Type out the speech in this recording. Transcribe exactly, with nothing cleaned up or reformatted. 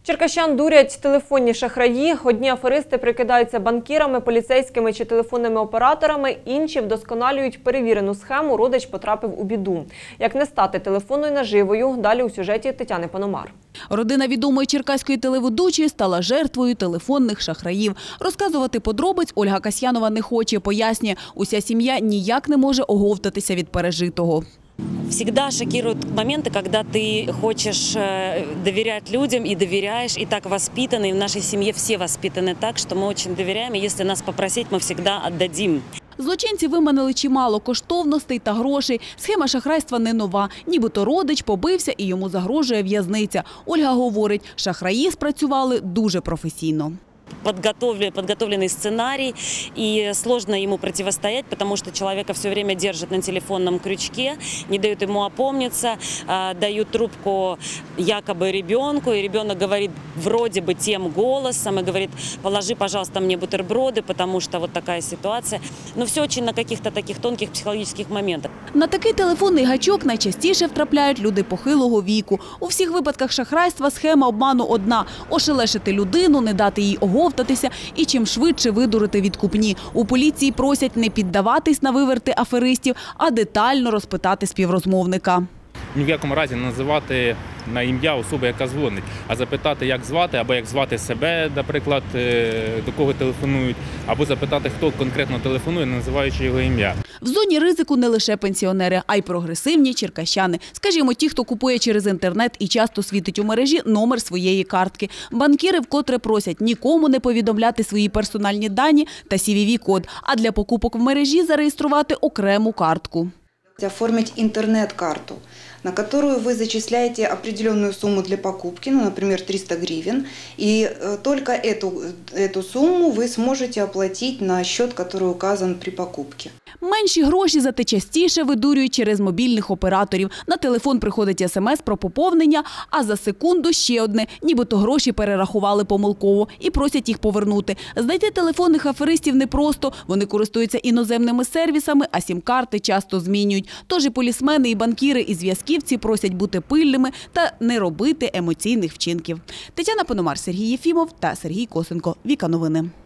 Черкащан дурять телефонні шахраї. Одні аферисти прикидаються банкірами, поліцейськими чи телефонними операторами, інші вдосконалюють перевірену схему, родич потрапив у біду. Як не стати телефонною наживою, далі у сюжеті Тетяни Пономар. Родина відомої черкаської телеведучої стала жертвою телефонних шахраїв. Розказувати подробиць Ольга Касьянова не хоче, пояснює, уся сім'я ніяк не може оговтатися від пережитого. Всегда шокируют моменты, когда ты хочешь доверять людям и доверяешь, и так воспитаны, и в нашей семье все воспитаны так, что мы очень доверяем, и если нас попросить, мы всегда отдадим. Злочинці виманили чимало коштовностей та грошей. Схема шахрайства не нова. Нібито родич побився і йому загрожує в'язниця. Ольга говорить, шахраї спрацювали дуже професійно. Подготовленный сценарий, и сложно ему противостоять, потому что человека все время держат на телефонном крючке, не дают ему опомниться, дают трубку якобы ребенку, и ребенок говорит вроде бы тем голосом, и говорит: положи, пожалуйста, мне бутерброды, потому что вот такая ситуация. Но все очень на каких-то таких тонких психологических моментах. На такий телефонний гачок найчастіше втрапляють люди похилого віку. У всіх випадках шахрайства схема обману одна – ошелешити людину, не дати їй оговтатися і чим швидше видурити відкупні. У поліції просять не піддаватись на виверти аферистів, а детально розпитати співрозмовника. Ні в якому разі не називати на ім'я особи, яка дзвонить, а запитати, як звати, або як звати себе, наприклад, до кого телефонують, або запитати, хто конкретно телефонує, називаючи його ім'я. В зоні ризику не лише пенсіонери, а й прогресивні черкащани. Скажімо, ті, хто купує через інтернет і часто світить у мережі номер своєї картки. Банкіри вкотре просять нікому не повідомляти свої персональні дані та сі ві ві-код, а для покупок в мережі зареєструвати окрему картку. Оформить интернет-карту, на которую вы зачисляете определенную сумму для покупки, ну, например, триста гривен, и только эту, эту сумму вы сможете оплатить на счет, который указан при покупке. Менші гроші зате частіше видурюють через мобільних операторів. На телефон приходить смс про поповнення, а за секунду ще одне. Нібито гроші перерахували помилково і просять їх повернути. Знайти телефонних аферистів непросто. Вони користуються іноземними сервісами, а сім-карти часто змінюють. Тож і полісмени, і банкіри, і зв'язківці просять бути пильними та не робити емоційних вчинків. Тетяна Пономар, Сергій Єфімов та Сергій Косенко. Віка Новини.